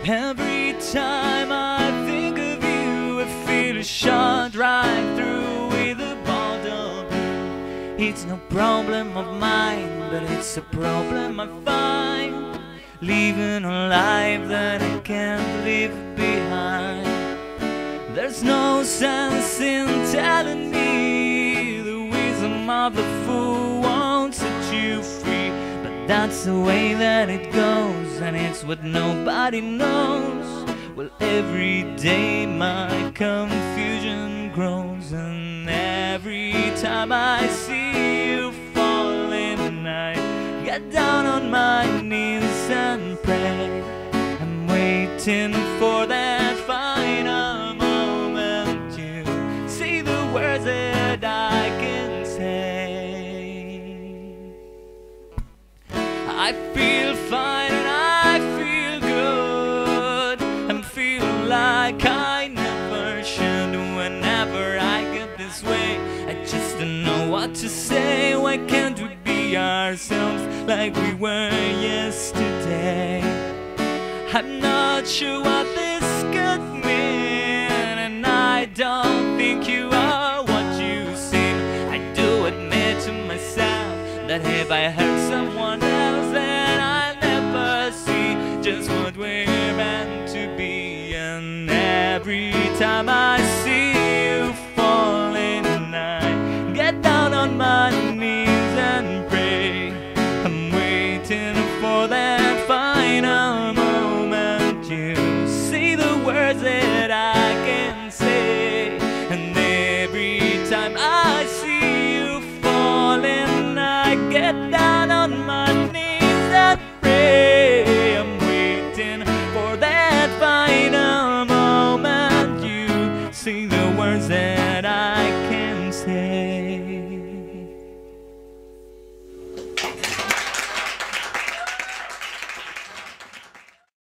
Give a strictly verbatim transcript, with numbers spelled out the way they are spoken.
Every time I think of you, I feel a shot right through with a bolt of blue. It's no problem of mine, but it's a problem I find, living a life that I can't leave behind. There's no sense in telling me the wisdom of the fool won't set you free, but that's the way that it goes, and it's what nobody knows. Well, every day my confusion grows, and every time I see you falling, I get down on my knees and pray. I'm waiting for that final moment to say the words that I can say. I feel fine and I feel good, I'm feeling like I never should. Whenever I get this way, I just don't know what to say. Why can't we be ourselves like we were yesterday? I'm not sure what